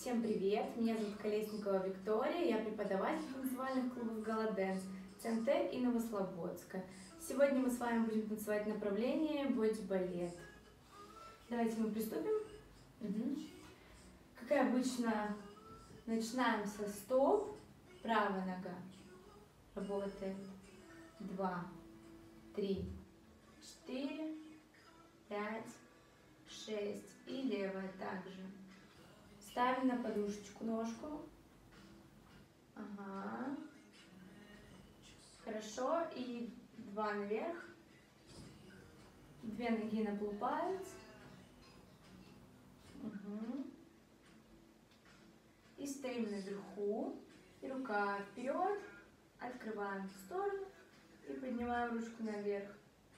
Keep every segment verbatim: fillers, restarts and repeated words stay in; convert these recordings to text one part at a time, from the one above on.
Всем привет! Меня зовут Колесникова Виктория, я преподаватель танцевальных клубов Галаденс, ЦНТ и Новослободска. Сегодня мы с вами будем танцевать направление боди-балет. Давайте мы приступим. Угу. Как и обычно, начинаем со стоп, правая нога работает, два, три, четыре, пять, шесть и левая также. Ставим на подушечку ножку. Ага. Хорошо. И два наверх. Две ноги на полпалец. Угу. И стоим наверху. И рука вперед. Открываем в сторону. И поднимаем ручку наверх.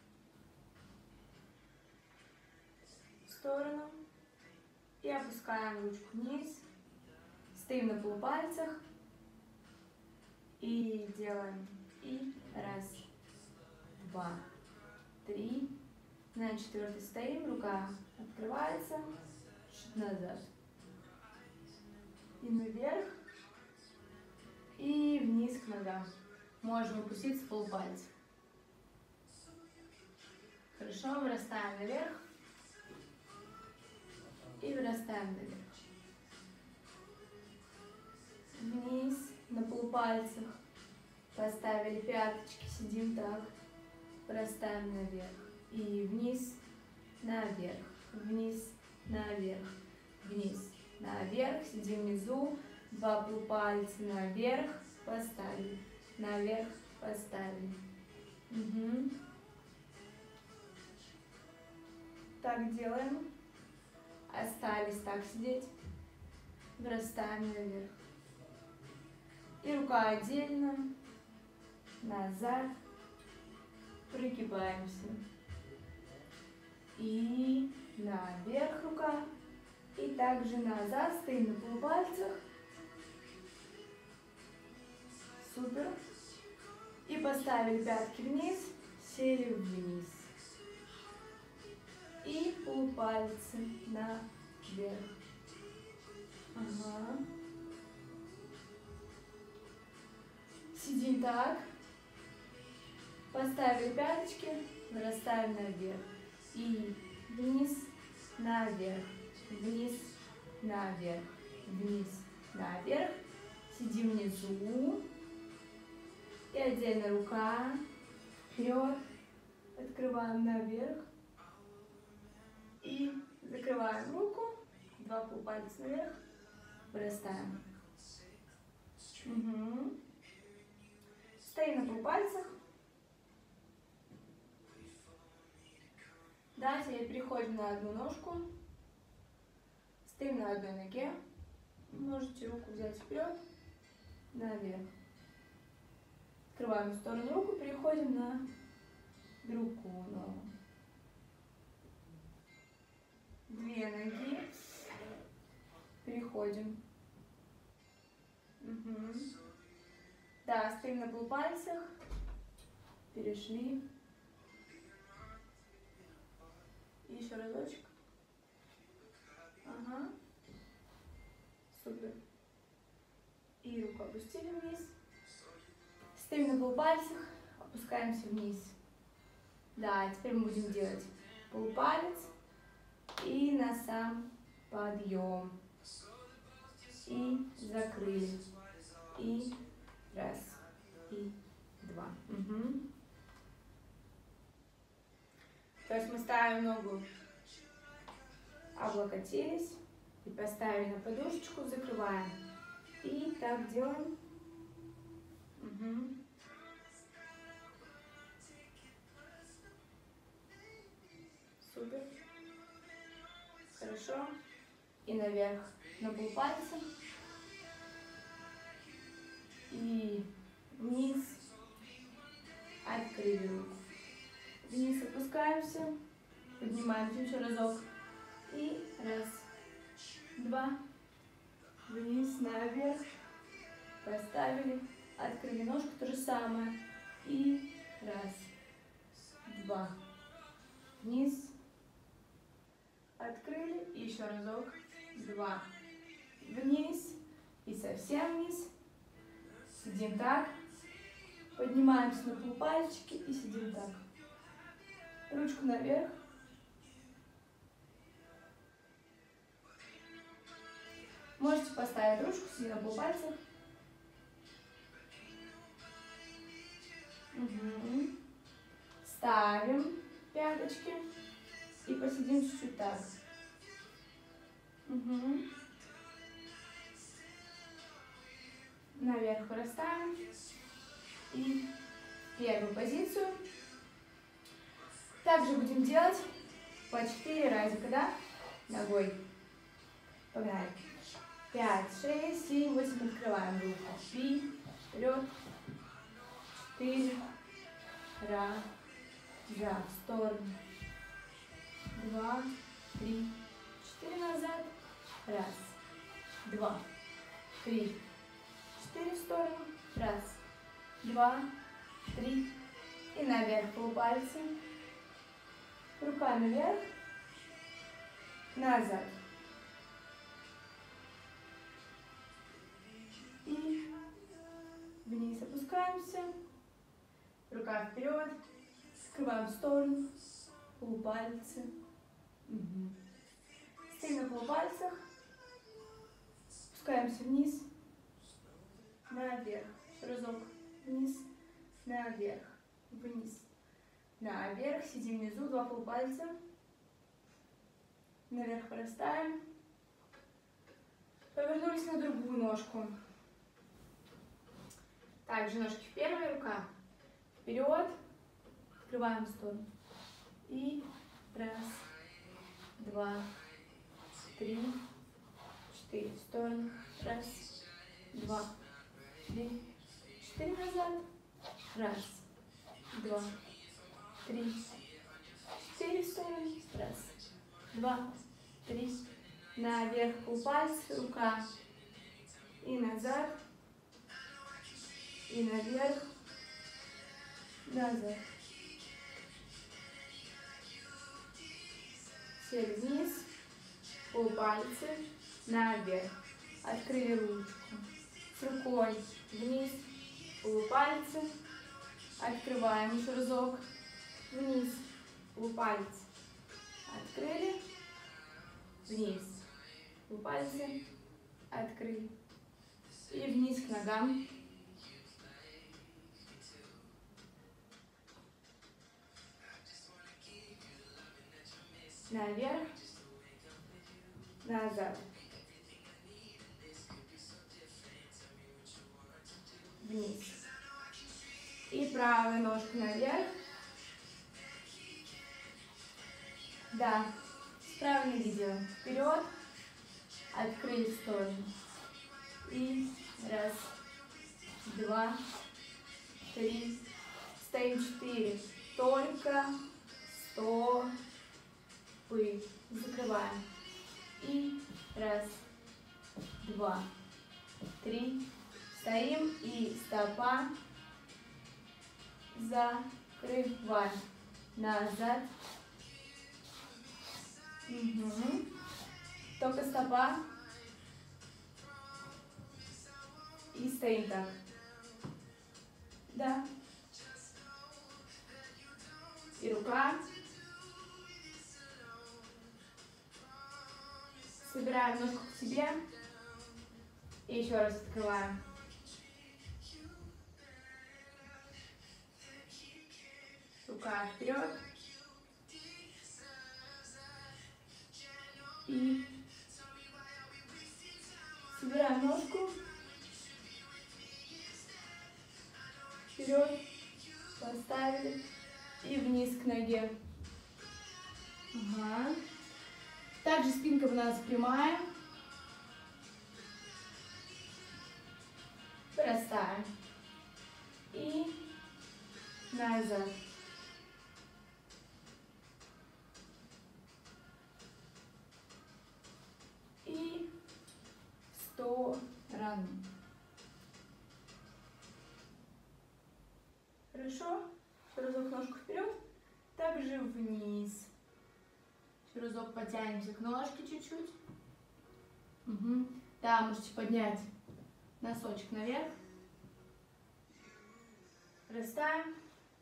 В сторону. И опускаем ручку вниз, стоим на полупальцах и делаем. И раз, два, три. На четвертый стоим, рука открывается, чуть назад. И наверх, и вниз к ногам. Можно опустить с полупальцев. Хорошо, вырастаем наверх. И вырастаем наверх. Вниз, на полупальцах. Поставили пяточки, сидим так. Вырастаем наверх. И вниз, наверх. Вниз, наверх. Вниз, наверх. Сидим внизу. Два полупальца наверх. Поставили. Наверх, поставили. Угу. Так делаем. Остались так сидеть, вырастаем наверх. И рука отдельно, назад, прогибаемся. И наверх рука, и также назад, стоим на полупальцах. Супер. И поставили пятки вниз, сели вниз. И полупальцы наверх. Ага. Сидим так. Поставили пяточки, вырастаем наверх. И вниз, наверх. Вниз, наверх. Вниз, наверх. Сидим внизу. И отдельно рука. Вперед. Открываем наверх. И закрываем руку, два полупальца наверх, вырастаем. Угу. Стоим на полупальцах. Да, теперь переходим на одну ножку. Стоим на одной ноге. Можете руку взять вперед, наверх. Открываем в сторону руку, переходим на другую ногу. Две ноги, переходим. Угу. Да, стоим на полупальцах, перешли. И еще разочек. Ага. Супер. И руку опустили вниз. Стоим на полупальцах, опускаемся вниз. Да, теперь мы будем делать полупалец. И на сам подъем. И закрыли. И раз. И два. Угу. То есть мы ставим ногу, облокотились. И поставили на подушечку, закрываем. И так делаем. Угу. Супер. Хорошо. И наверх на полпальца. И вниз. Открыли руку. Вниз опускаемся. Поднимаемся еще разок. И раз, два. Вниз, наверх. Поставили. Открыли ножку. То же самое. И раз, два. Вниз. Открыли. И еще разок. Два. вниз и совсем вниз. Сидим так. Поднимаемся на полпальчики и сидим так. Ручку наверх. Можете поставить ручку, сидя на полпальцах. Угу. Ставим пяточки и посидим чуть-чуть так. Угу. Наверх вырастаем. И в первую позицию. Также будем делать по четыре разика, да? Ногой. Погнали. пять, шесть, семь, восемь. Открываем руку. три, вперед. четыре. Раз. Два. В сторону. два, три, четыре. Назад. Раз. Два. Три. четыре в сторону. Раз. Два. Три. И наверх полпальца. Руками вверх. Назад. И вниз опускаемся. Рука вперед. Скрываем в сторону. Полупальцы. Угу. Стоим на полупальцах. Спускаемся вниз. Наверх. Разок. Вниз. Наверх. Вниз. Наверх. Сидим внизу. Два полупальца. Наверх вырастаем. Повернулись на другую ножку. Также ножки в первую, рука вперед. Открываем в сторону. И раз, два, три, четыре. В сторону. Раз, два, три, четыре. Назад. Раз, два, три, четыре. В сторону. Раз, два, три. Наверх полпальца, рука. И назад. И наверх. Назад. Сели вниз. Полпальцы. Наверх. Открыли ручку. С рукой вниз. Полупальцы. Открываем еще разок. Вниз. Полупальцы. Открыли. Вниз. Полупальцы. Открыли. И вниз к ногам. Наверх. Назад. Вниз. И правую ножку наверх. Да. Правильно делаем. Вперед. Открыли в сторону. И раз, два, три. Стоим четыре. Только стопы. Закрываем. И раз, два, три. Стоим и стопа. Закрываем. Назад. Угу. Только стопа. И стоим так. Да. И рука. Собираем ножку к себе. И еще раз открываем. Рука вперед. И собираем ножку. Вперед. Поставили. И вниз к ноге. Ага. Также спинка у нас прямая. Вырастаем. И назад. И в сторону. Хорошо. Разок ножку вперед. Также вниз. Разок потянемся к ножке чуть-чуть. Угу. Да, можете поднять носочек наверх. Расставим.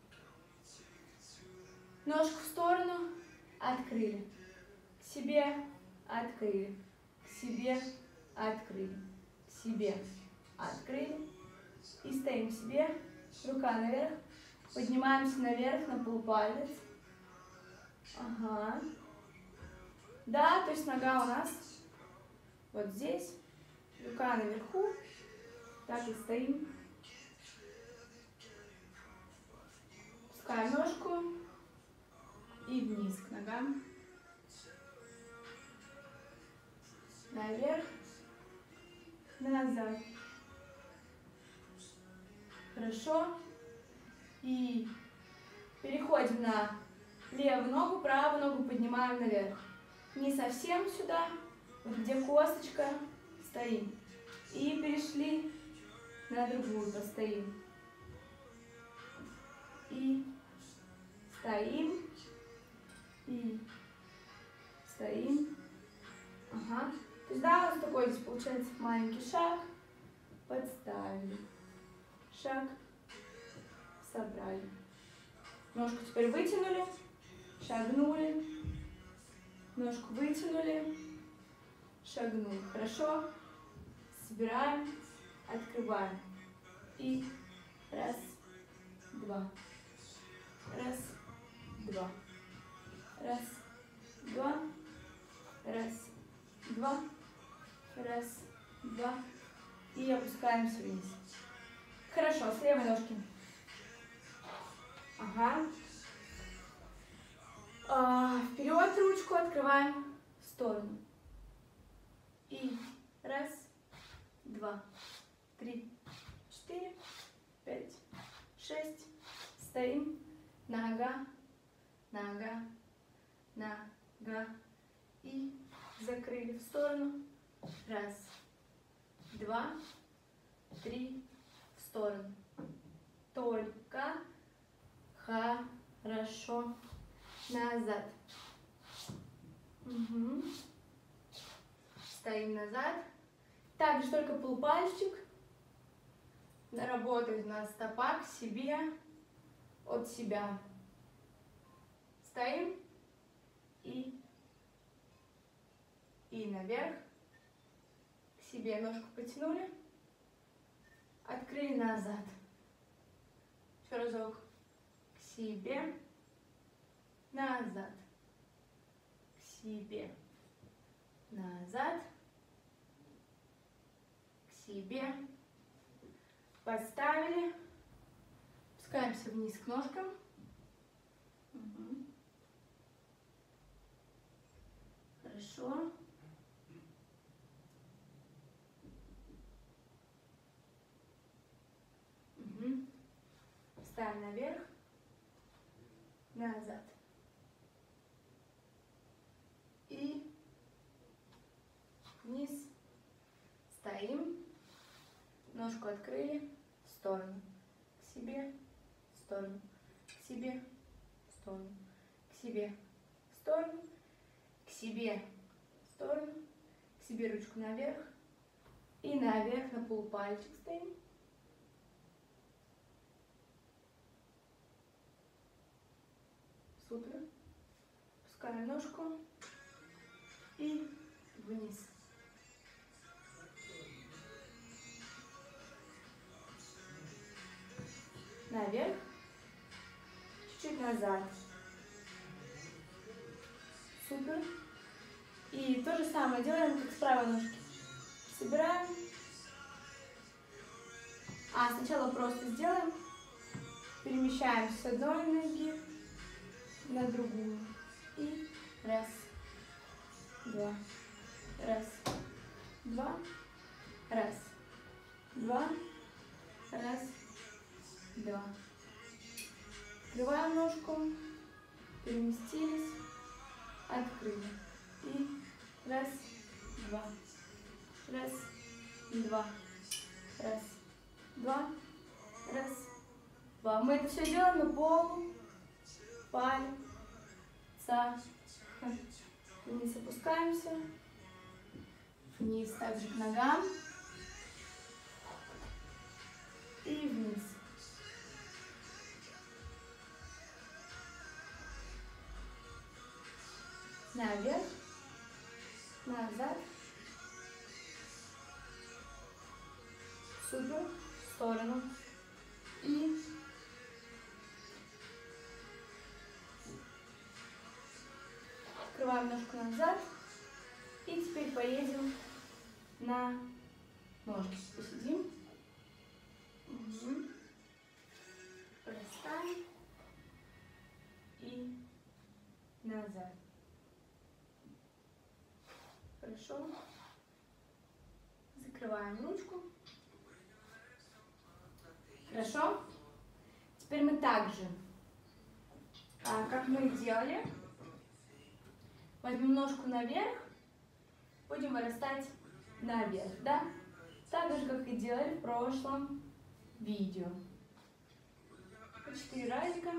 Ножку в сторону. Открыли. К себе. Открыли. К себе. Открыли. К себе. Открыли. И стоим к себе. Рука наверх. Поднимаемся наверх на полпалец. Ага. Да, то есть нога у нас вот здесь. Рука наверху. Так и стоим. Пускаем ножку. И вниз к ногам. Наверх. Назад. Хорошо. И переходим на левую ногу, правую ногу поднимаем наверх. Не совсем сюда, вот где косточка, стоим. И перешли на другую, постоим. И стоим. И стоим. Ага. То есть, да, вот такой здесь получается маленький шаг. Подставили. Шаг. Собрали. Ножку теперь вытянули. Шагнули. Ножку вытянули. Шагнули. Хорошо. Собираем. Открываем. И раз, два. Раз, два. Раз, два. Раз, два. Раз, два. И опускаемся вниз. Хорошо, с левой ножки. Ага. А, вперед ручку открываем в сторону. И раз, два, три, четыре, пять, шесть. Стоим. Нога, нога, нога. И закрыли в сторону. Раз, два, три, в сторону. Только хорошо. Назад. Угу. Стоим назад. Также только полупальчик. Работает у нас стопа к себе, от себя. Стоим. И, и наверх. К себе ножку потянули. Открыли назад. Еще разок. К себе. Назад. К себе. Назад. К себе. Поставили. Спускаемся вниз к ножкам. Угу. Хорошо. Угу. Ставим наверх. Назад. И вниз. Стоим. Ножку открыли. В сторону. К себе. В сторону. К себе. В сторону. К себе. В сторону. К себе. В сторону. К себе ручку наверх. И наверх на полупальчик стоим. Супер. Пускаем ножку. И вниз. Наверх. Чуть-чуть назад. Супер. И то же самое делаем, как с правой ножки. Собираем. А сначала просто сделаем. Перемещаем с одной ноги на другую. И раз, два, раз, два, раз, два, раз, два. Открываем ножку, переместились, открыли. И раз, два, раз, два, раз, два, раз, два. Мы это все делаем на полу, пальца. Вниз опускаемся. Вниз также к ногам. И вниз. Наверх. Назад. Супер. В сторону. И открываем ножку назад. И теперь поедем на ножки. Посидим. Угу. Расставим. И назад. Хорошо. Закрываем ручку. Хорошо. Теперь мы также, а, как мы делали, возьмем ножку наверх, будем вырастать наверх, да? Так же, как и делали в прошлом видео. По четыре разика.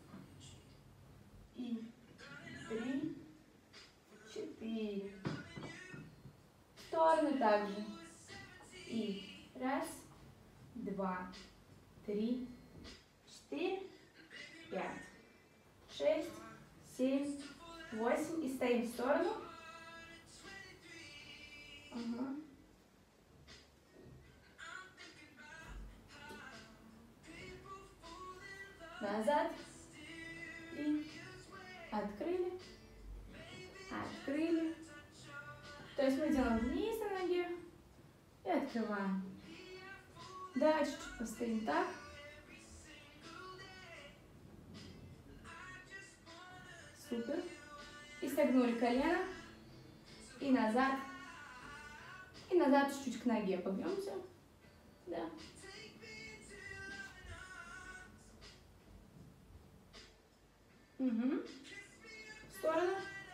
И три, четыре. В сторону также. И раз, два, три, четыре, пять, шесть, семь, восемь. И стоим в сторону. Ага. Назад. И открыли. Открыли. То есть мы делаем вниз на ноге и открываем. Дальше чуть постоим так. Супер. И согнули колено. И назад. И назад чуть-чуть к ноге погнемся. Да. Угу. В сторону.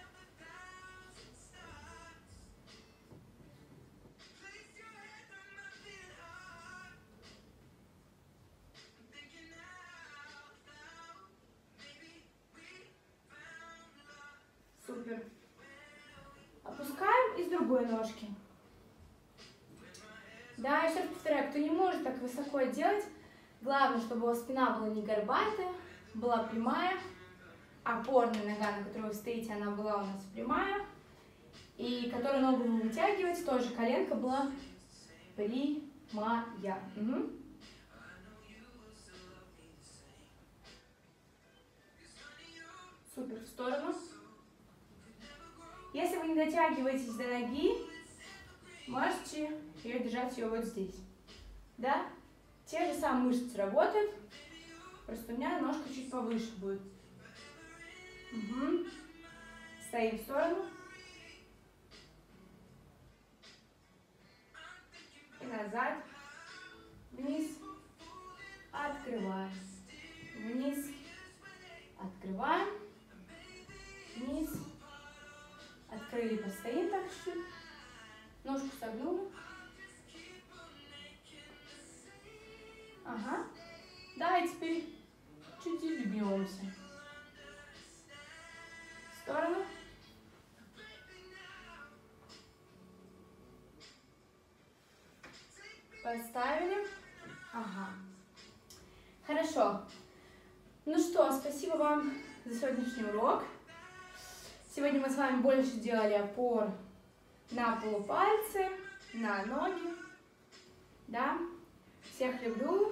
Супер. Опускаем из другой ножки. Да, еще раз повторяю, кто не может так высоко делать, главное, чтобы у вас спина была не горбатая, была прямая. Опорная нога, на которой вы стоите, она была у нас прямая. И которую ногу вы вытягиваете, тоже коленка была прямая. Угу. Супер, в сторону. Если вы не дотягиваетесь до ноги, можете ее держать ее вот здесь. Да? Те же самые мышцы работают, просто у меня ножка чуть повыше будет. Угу. Стоим в сторону. И назад. Вниз. Открываем. Вниз. Открываем. Вниз. Открыли, постоим так чуть-чуть. Ножку согнули. Ага. Да, и теперь чуть-чуть бьемся. В сторону. Поставили. Ага. Хорошо. Ну что, спасибо вам за сегодняшний урок. Сегодня мы с вами больше делали опор на полупальцы, на ноги. Да? Всех люблю.